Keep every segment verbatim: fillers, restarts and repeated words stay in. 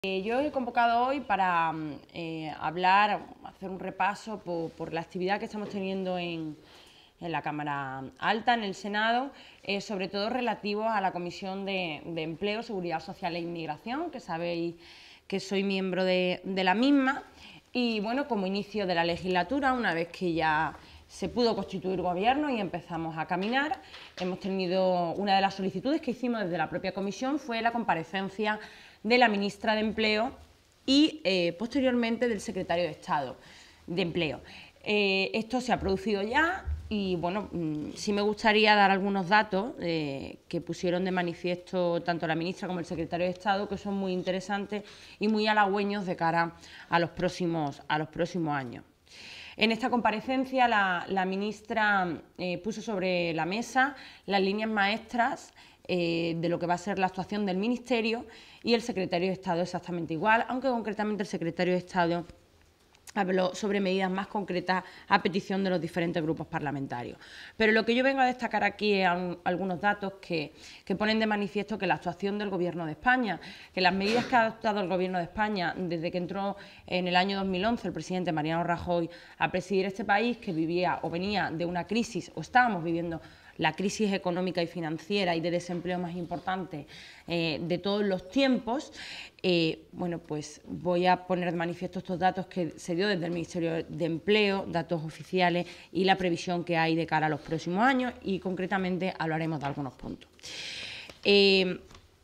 Eh, yo he convocado hoy para eh, hablar, hacer un repaso por, por la actividad que estamos teniendo en, en la Cámara Alta, en el Senado, eh, sobre todo relativo a la Comisión de, de Empleo, Seguridad Social e Inmigración, que sabéis que soy miembro de, de la misma. Y bueno, como inicio de la legislatura, una vez que ya se pudo constituir gobierno y empezamos a caminar, hemos tenido una de las solicitudes que hicimos desde la propia comisión fue la comparecencia de la ministra de Empleo y eh, posteriormente del secretario de Estado de Empleo. Eh, esto se ha producido ya y bueno, mmm, sí me gustaría dar algunos datos eh, que pusieron de manifiesto tanto la ministra como el secretario de Estado, que son muy interesantes y muy halagüeños de cara a los próximos, a los próximos años. En esta comparecencia la, la ministra eh, puso sobre la mesa las líneas maestras eh, de lo que va a ser la actuación del Ministerio, y el secretario de Estado exactamente igual, aunque concretamente el secretario de Estado habló sobre medidas más concretas a petición de los diferentes grupos parlamentarios. Pero lo que yo vengo a destacar aquí es algunos datos que, que ponen de manifiesto que la actuación del Gobierno de España, que las medidas que ha adoptado el Gobierno de España desde que entró en el año dos mil once el presidente Mariano Rajoy a presidir este país, que vivía o venía de una crisis, o estábamos viviendo la crisis económica y financiera y de desempleo más importante eh, de todos los tiempos, eh, bueno, pues voy a poner de manifiesto estos datos que se dio desde el Ministerio de Empleo, datos oficiales y la previsión que hay de cara a los próximos años, y concretamente hablaremos de algunos puntos. Eh,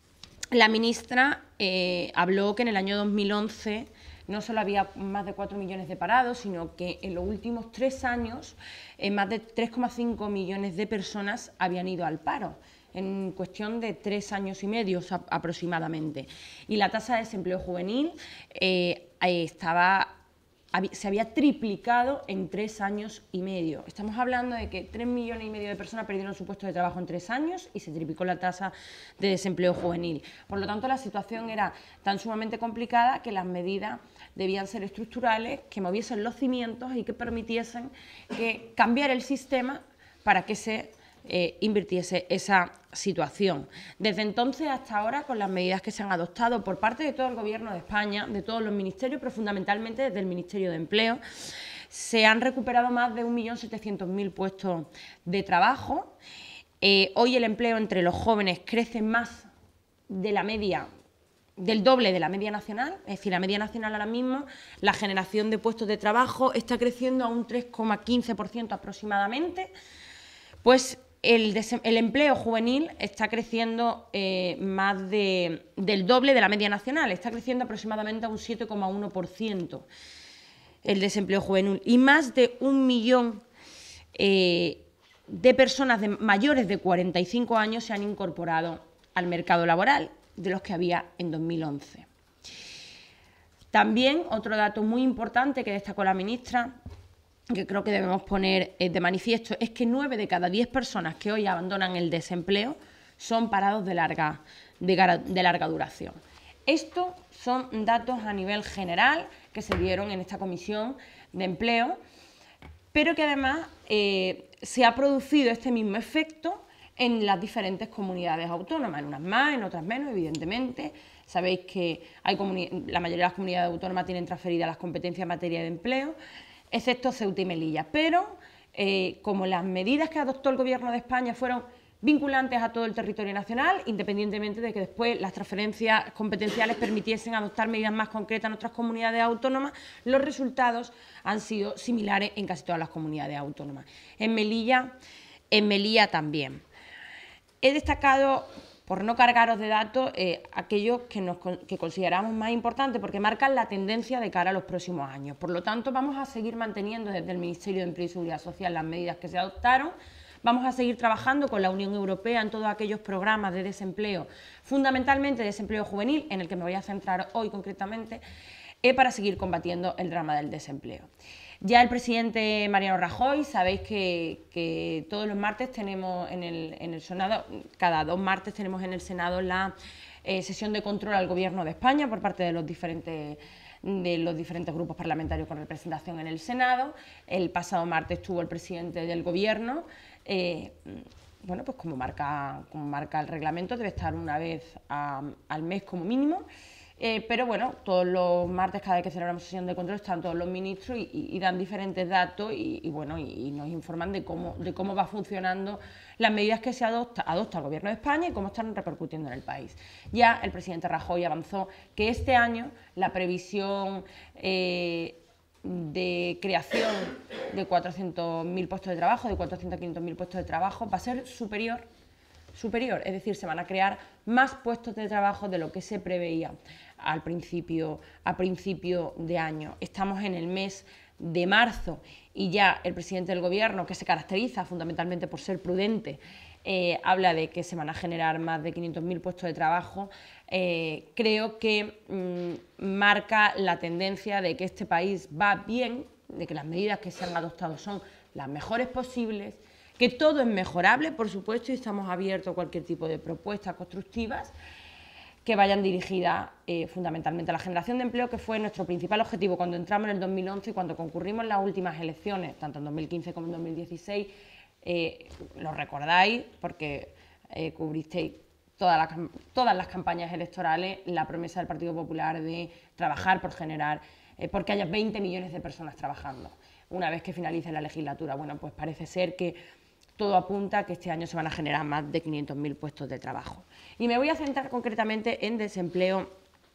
la ministra eh, habló que en el año dos mil once no solo había más de cuatro millones de parados, sino que en los últimos tres años eh, más de tres coma cinco millones de personas habían ido al paro, en cuestión de tres años y medio aproximadamente. Y la tasa de desempleo juvenil eh, estaba, se había triplicado en tres años y medio. Estamos hablando de que tres millones y medio de personas perdieron su puesto de trabajo en tres años y se triplicó la tasa de desempleo juvenil. Por lo tanto, la situación era tan sumamente complicada que las medidas debían ser estructurales, que moviesen los cimientos y que permitiesen que cambiar el sistema para que se eh, invirtiese esa situación. Desde entonces hasta ahora, con las medidas que se han adoptado por parte de todo el Gobierno de España, de todos los ministerios, pero fundamentalmente desde el Ministerio de Empleo, se han recuperado más de un millón setecientos mil puestos de trabajo. Eh, hoy el empleo entre los jóvenes crece más de la media, del doble de la media nacional, es decir, la media nacional ahora mismo, la generación de puestos de trabajo está creciendo a un tres coma quince por ciento aproximadamente, pues el, el empleo juvenil está creciendo eh, más de, del doble de la media nacional, está creciendo aproximadamente a un siete coma uno por ciento el desempleo juvenil, y más de un millón eh, de personas de, mayores de cuarenta y cinco años se han incorporado al mercado laboral, de los que había en dos mil once. También otro dato muy importante que destacó la ministra, que creo que debemos poner de manifiesto, es que nueve de cada diez personas que hoy abandonan el desempleo son parados de larga, de, de larga duración. Estos son datos a nivel general que se dieron en esta comisión de empleo, pero que además eh, se ha producido este mismo efecto en las diferentes comunidades autónomas, en unas más, en otras menos, evidentemente. Sabéis que hay la mayoría de las comunidades autónomas tienen transferidas las competencias en materia de empleo, excepto Ceuta y Melilla. Pero, eh, como las medidas que adoptó el Gobierno de España fueron vinculantes a todo el territorio nacional, independientemente de que después las transferencias competenciales permitiesen adoptar medidas más concretas en otras comunidades autónomas, los resultados han sido similares en casi todas las comunidades autónomas. En Melilla, en Melilla también. He destacado, por no cargaros de datos, eh, aquellos que, nos, que consideramos más importantes porque marcan la tendencia de cara a los próximos años. Por lo tanto, vamos a seguir manteniendo desde el Ministerio de Empleo y Seguridad Social las medidas que se adoptaron. Vamos a seguir trabajando con la Unión Europea en todos aquellos programas de desempleo, fundamentalmente desempleo juvenil, en el que me voy a centrar hoy concretamente, eh, para seguir combatiendo el drama del desempleo. Ya el presidente Mariano Rajoy, sabéis que, que todos los martes tenemos en el, en el Senado, cada dos martes tenemos en el Senado la eh, sesión de control al Gobierno de España por parte de los diferentes de los diferentes grupos parlamentarios con representación en el Senado. El pasado martes estuvo el presidente del Gobierno. Eh, bueno, pues como marca, como marca el reglamento, debe estar una vez a, al mes como mínimo. Eh, pero bueno, todos los martes, cada vez que celebramos sesión de control, están todos los ministros y, y, y dan diferentes datos y, y bueno, y, y nos informan de cómo, de cómo va funcionando las medidas que se adopta, adopta el Gobierno de España y cómo están repercutiendo en el país. Ya el presidente Rajoy avanzó que este año la previsión eh, de creación de cuatrocientos mil puestos de trabajo, de cuatrocientos a quinientos mil puestos de trabajo, va a ser superior superior, es decir, se van a crear más puestos de trabajo de lo que se preveía al principio, a principio de año. Estamos en el mes de marzo y ya el presidente del Gobierno, que se caracteriza fundamentalmente por ser prudente, eh, habla de que se van a generar más de quinientos mil puestos de trabajo. Eh, creo que mmm, marca la tendencia de que este país va bien, de que las medidas que se han adoptado son las mejores posibles, que todo es mejorable, por supuesto, y estamos abiertos a cualquier tipo de propuestas constructivas que vayan dirigidas eh, fundamentalmente a la generación de empleo, que fue nuestro principal objetivo cuando entramos en el dos mil once y cuando concurrimos en las últimas elecciones, tanto en dos mil quince como en dos mil dieciséis, eh, lo recordáis porque eh, cubristeis todas las, todas las campañas electorales, la promesa del Partido Popular de trabajar por generar, eh, porque haya veinte millones de personas trabajando una vez que finalice la legislatura. Bueno, pues parece ser que todo apunta a que este año se van a generar más de quinientos mil puestos de trabajo. Y me voy a centrar concretamente en desempleo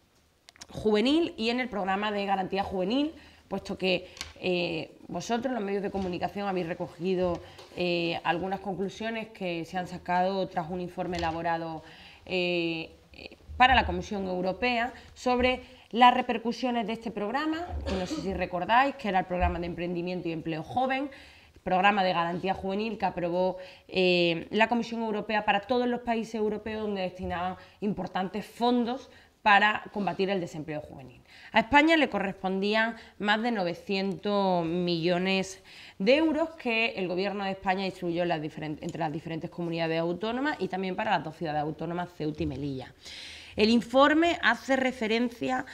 juvenil y en el programa de garantía juvenil, puesto que eh, vosotros, los medios de comunicación, habéis recogido eh, algunas conclusiones que se han sacado tras un informe elaborado eh, para la Comisión Europea sobre las repercusiones de este programa, que no sé si recordáis, que era el programa de emprendimiento y empleo joven, programa de garantía juvenil que aprobó eh, la Comisión Europea para todos los países europeos, donde destinaban importantes fondos para combatir el desempleo juvenil. A España le correspondían más de novecientos millones de euros que el Gobierno de España distribuyó en las entre las diferentes comunidades autónomas y también para las dos ciudades autónomas, Ceuta y Melilla. El informe hace referencia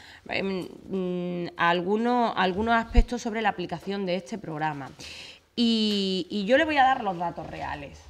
eh, a, algunos, a algunos aspectos sobre la aplicación de este programa. Y, y yo le voy a dar los datos reales.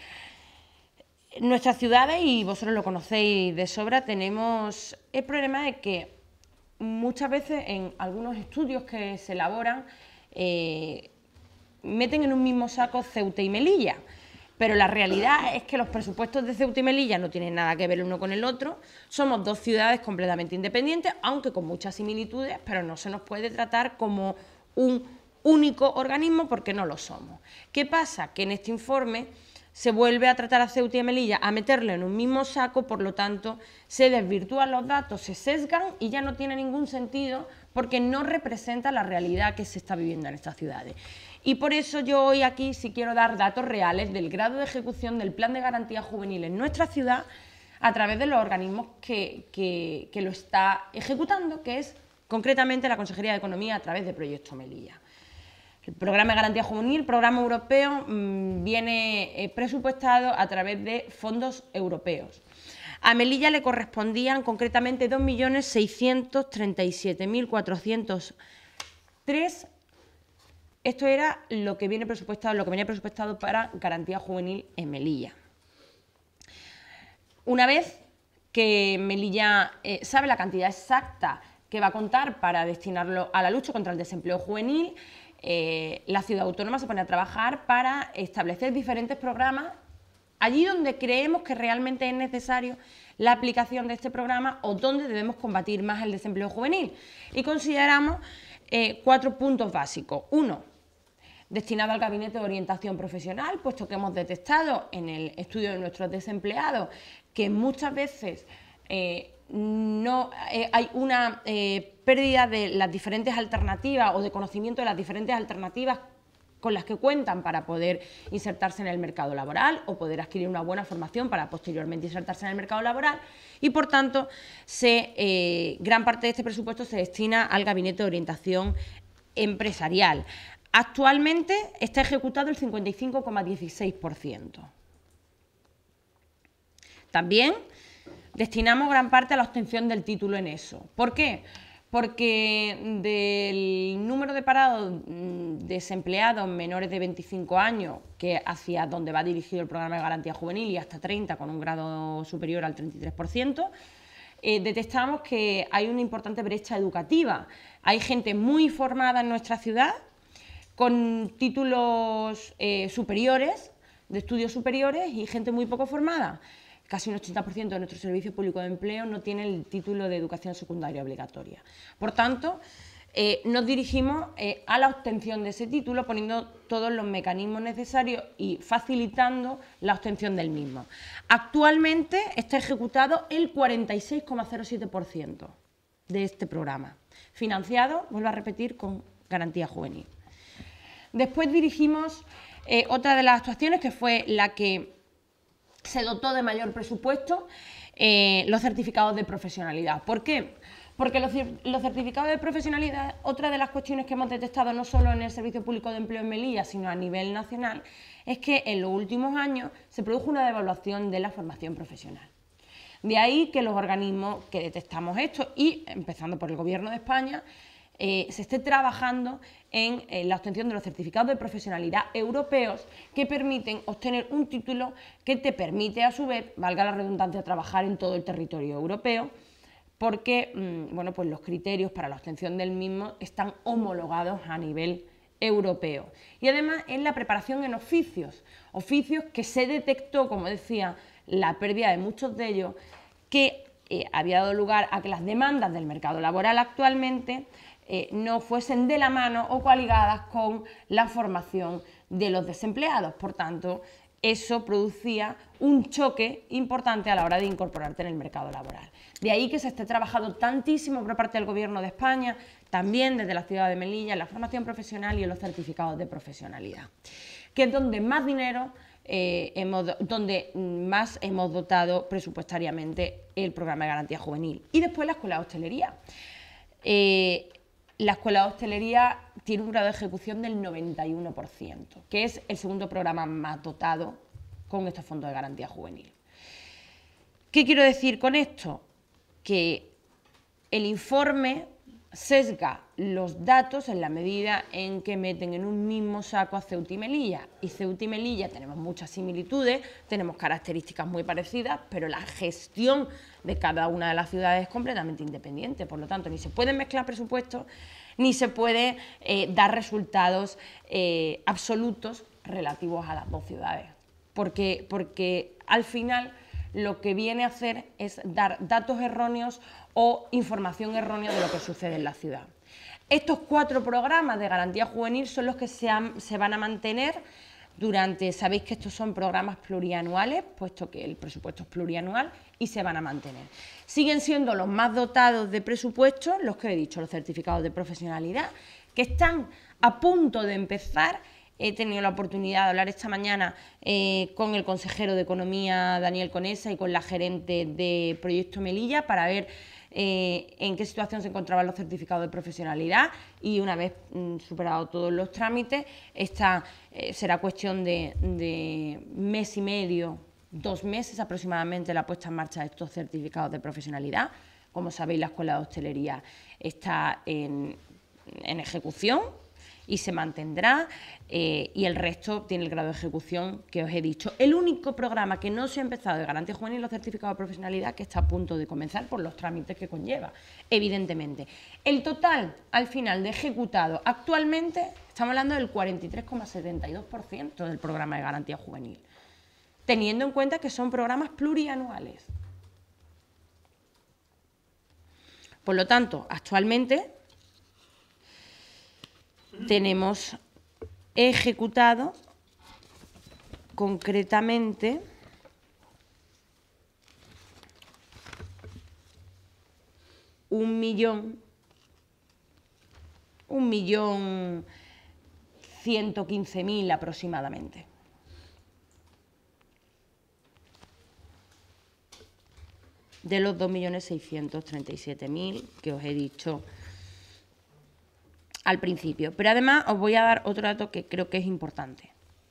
En nuestras ciudades, y vosotros lo conocéis de sobra, tenemos el problema de que muchas veces en algunos estudios que se elaboran eh, meten en un mismo saco Ceuta y Melilla, pero la realidad es que los presupuestos de Ceuta y Melilla no tienen nada que ver el uno con el otro. Somos dos ciudades completamente independientes, aunque con muchas similitudes, pero no se nos puede tratar como un único organismo porque no lo somos. ¿Qué pasa? Que en este informe se vuelve a tratar a Ceuta y a Melilla, a meterlo en un mismo saco, por lo tanto se desvirtúan los datos, se sesgan y ya no tiene ningún sentido porque no representa la realidad que se está viviendo en estas ciudades. Y por eso yo hoy aquí sí quiero dar datos reales del grado de ejecución del Plan de Garantía Juvenil en nuestra ciudad a través de los organismos que, que, que lo está ejecutando, que es concretamente la Consejería de Economía a través de Proyecto Melilla. El programa de garantía juvenil, programa europeo, mmm, viene eh, presupuestado a través de fondos europeos. A Melilla le correspondían concretamente dos millones seiscientos treinta y siete mil cuatrocientos tres. Esto era lo que viene presupuestado, lo que venía presupuestado para garantía juvenil en Melilla. Una vez que Melilla eh, sabe la cantidad exacta que va a contar para destinarlo a la lucha contra el desempleo juvenil, Eh, la ciudad autónoma se pone a trabajar para establecer diferentes programas allí donde creemos que realmente es necesario la aplicación de este programa o donde debemos combatir más el desempleo juvenil. Y consideramos eh, cuatro puntos básicos. Uno, destinado al Gabinete de Orientación Profesional, puesto que hemos detectado en el estudio de nuestros desempleados que muchas veces eh, no eh, hay una eh, pérdida de las diferentes alternativas o de conocimiento de las diferentes alternativas con las que cuentan para poder insertarse en el mercado laboral o poder adquirir una buena formación para posteriormente insertarse en el mercado laboral y, por tanto, se, eh, gran parte de este presupuesto se destina al Gabinete de Orientación Empresarial. Actualmente está ejecutado el cincuenta y cinco coma dieciséis por ciento. También destinamos gran parte a la obtención del título en eso. ¿Por qué? Porque del número de parados desempleados menores de veinticinco años, que hacia donde va dirigido el programa de garantía juvenil y hasta treinta con un grado superior al treinta y tres por ciento, eh, detectamos que hay una importante brecha educativa. Hay gente muy formada en nuestra ciudad, con títulos eh, superiores, de estudios superiores, y gente muy poco formada. Casi un ochenta por ciento de nuestro servicio público de empleo no tiene el título de educación secundaria obligatoria. Por tanto, eh, nos dirigimos eh, a la obtención de ese título, poniendo todos los mecanismos necesarios y facilitando la obtención del mismo. Actualmente está ejecutado el cuarenta y seis coma cero siete por ciento de este programa, financiado, vuelvo a repetir, con Garantía Juvenil. Después dirigimos eh, otra de las actuaciones, que fue la que se dotó de mayor presupuesto, eh, los certificados de profesionalidad. ¿Por qué? Porque los, los certificados de profesionalidad, otra de las cuestiones que hemos detectado no solo en el Servicio Público de Empleo en Melilla, sino a nivel nacional, es que en los últimos años se produjo una devaluación de la formación profesional. De ahí que los organismos que detectamos esto, y empezando por el Gobierno de España, Eh, se esté trabajando en eh, la obtención de los certificados de profesionalidad europeos que permiten obtener un título que te permite, a su vez, valga la redundancia, trabajar en todo el territorio europeo, porque mmm, bueno, pues los criterios para la obtención del mismo están homologados a nivel europeo. Y además es la preparación en oficios, oficios que se detectó, como decía, la pérdida de muchos de ellos, que eh, había dado lugar a que las demandas del mercado laboral actualmente Eh, no fuesen de la mano o coaligadas con la formación de los desempleados. Por tanto, eso producía un choque importante a la hora de incorporarte en el mercado laboral. De ahí que se esté trabajando tantísimo por parte del Gobierno de España, también desde la ciudad de Melilla, en la formación profesional y en los certificados de profesionalidad, que es donde más dinero, eh, hemos, donde más hemos dotado presupuestariamente el programa de garantía juvenil. Y después la Escuela de Hostelería. Eh, La Escuela de Hostelería tiene un grado de ejecución del noventa y uno por ciento, que es el segundo programa más dotado con estos fondos de garantía juvenil. ¿Qué quiero decir con esto? Que el informe sesga los datos en la medida en que meten en un mismo saco a Ceuta y Melilla. Y Ceuta y Melilla tenemos muchas similitudes, tenemos características muy parecidas, pero la gestión de cada una de las ciudades es completamente independiente. Por lo tanto, ni se pueden mezclar presupuestos, ni se puede eh, dar resultados eh, absolutos relativos a las dos ciudades. Porque, porque al final lo que viene a hacer es dar datos erróneos o información errónea de lo que sucede en la ciudad. Estos cuatro programas de garantía juvenil son los que se, han, se van a mantener durante, sabéis que estos son programas plurianuales, puesto que el presupuesto es plurianual, y se van a mantener. Siguen siendo los más dotados de presupuesto, los que he dicho, los certificados de profesionalidad, que están a punto de empezar. He tenido la oportunidad de hablar esta mañana eh, con el consejero de Economía, Daniel Conesa, y con la gerente de Proyecto Melilla para ver eh, en qué situación se encontraban los certificados de profesionalidad, y una vez mm, superados todos los trámites, esta eh, será cuestión de, de mes y medio, dos meses aproximadamente, la puesta en marcha de estos certificados de profesionalidad. Como sabéis, la Escuela de Hostelería está en, en ejecución y se mantendrá, eh, y el resto tiene el grado de ejecución que os he dicho. El único programa que no se ha empezado de garantía juvenil, los certificados de profesionalidad, que está a punto de comenzar por los trámites que conlleva, evidentemente. El total, al final, de ejecutado actualmente, estamos hablando del cuarenta y tres coma setenta y dos por ciento del programa de garantía juvenil, teniendo en cuenta que son programas plurianuales. Por lo tanto, actualmente tenemos ejecutado concretamente un millón, un millón ciento quince mil aproximadamente. De los dos millones seiscientos treinta y siete mil que os he dicho al principio. Pero además os voy a dar otro dato que creo que es importante.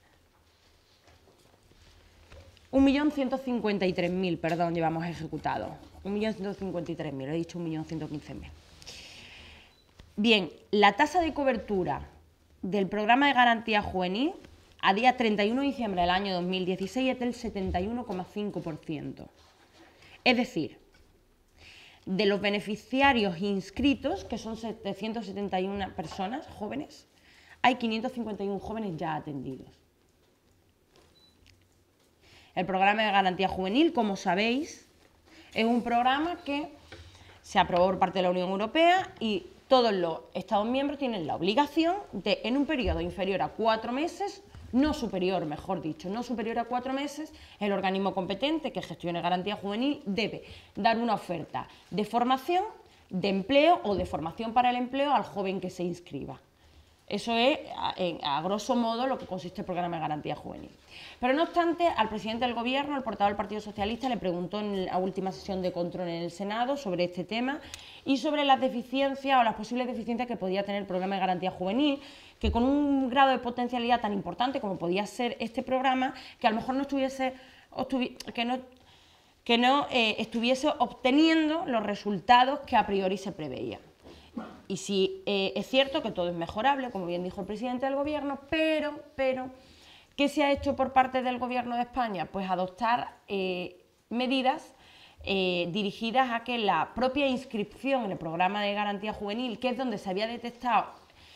un millón ciento cincuenta y tres mil, perdón, llevamos ejecutado. un millón ciento cincuenta y tres mil, he dicho un millón ciento quince mil. Bien, la tasa de cobertura del programa de garantía juvenil a día treinta y uno de diciembre del año dos mil dieciséis es del setenta y uno coma cinco por ciento. Es decir, de los beneficiarios inscritos, que son setecientas setenta y una personas jóvenes, hay quinientos cincuenta y uno jóvenes ya atendidos. El programa de garantía juvenil, como sabéis, es un programa que se aprobó por parte de la Unión Europea y todos los Estados miembros tienen la obligación de, en un periodo inferior a cuatro meses, no superior, mejor dicho, no superior a cuatro meses, el organismo competente que gestione garantía juvenil debe dar una oferta de formación, de empleo o de formación para el empleo al joven que se inscriba. Eso es, a, a grosso modo, lo que consiste el programa de garantía juvenil. Pero no obstante, al presidente del Gobierno, el portavoz del Partido Socialista, le preguntó en la última sesión de control en el Senado sobre este tema y sobre las deficiencias o las posibles deficiencias que podía tener el programa de garantía juvenil, que con un grado de potencialidad tan importante como podía ser este programa, que a lo mejor no estuviese, que no, que no eh, estuviese obteniendo los resultados que a priori se preveían. Y sí, eh, es cierto que todo es mejorable, como bien dijo el presidente del Gobierno, pero, pero ¿qué se ha hecho por parte del Gobierno de España? Pues adoptar eh, medidas eh, dirigidas a que la propia inscripción en el programa de garantía juvenil, que es donde se había detectado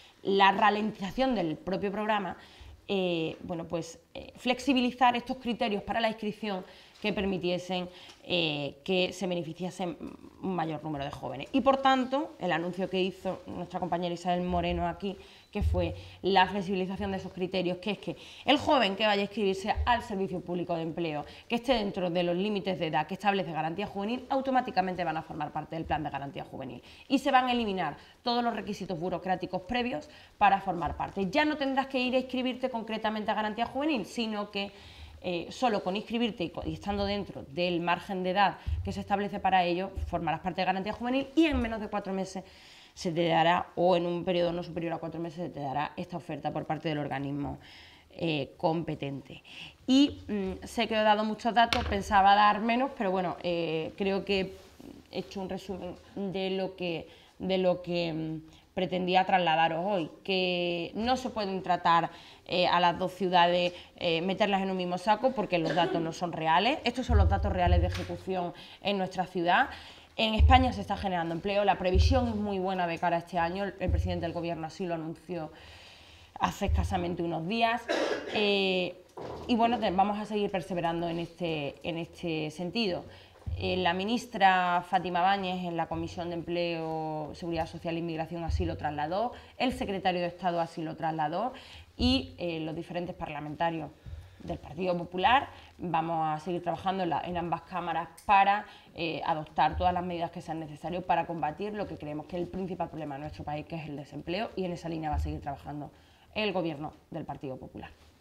la ralentización del propio programa, eh, bueno, pues eh, flexibilizar estos criterios para la inscripción que permitiesen eh, que se beneficiasen un mayor número de jóvenes. Y por tanto, el anuncio que hizo nuestra compañera Isabel Moreno aquí, que fue la flexibilización de esos criterios, que es que el joven que vaya a inscribirse al Servicio Público de Empleo, que esté dentro de los límites de edad que establece garantía juvenil, automáticamente van a formar parte del plan de garantía juvenil y se van a eliminar todos los requisitos burocráticos previos para formar parte. Ya no tendrás que ir a inscribirte concretamente a garantía juvenil, sino que Eh, solo con inscribirte y, y estando dentro del margen de edad que se establece para ello, formarás parte de garantía juvenil y en menos de cuatro meses se te dará, o en un periodo no superior a cuatro meses, se te dará esta oferta por parte del organismo eh, competente. Y mmm, sé que he dado muchos datos, pensaba dar menos, pero bueno, eh, creo que he hecho un resumen de lo que, de lo que mmm, pretendía trasladaros hoy, que no se pueden tratar eh, a las dos ciudades, eh, meterlas en un mismo saco porque los datos no son reales. Estos son los datos reales de ejecución en nuestra ciudad. En España se está generando empleo, la previsión es muy buena de cara a este año, el, el presidente del Gobierno así lo anunció hace escasamente unos días. Eh, y bueno, vamos a seguir perseverando en este, en este sentido. Eh, la ministra Fátima Báñez en la Comisión de Empleo, Seguridad Social e Inmigración así lo trasladó, el secretario de Estado así lo trasladó y eh, los diferentes parlamentarios del Partido Popular vamos a seguir trabajando en, la, en ambas cámaras para eh, adoptar todas las medidas que sean necesarias para combatir lo que creemos que es el principal problema de nuestro país, que es el desempleo, y en esa línea va a seguir trabajando el Gobierno del Partido Popular.